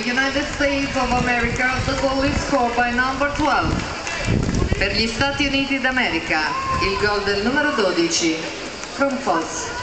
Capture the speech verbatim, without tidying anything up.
United States of America, the goal is scored by number twelve. Per gli Stati Uniti d'America, il gol del numero dodici, Krumpholz.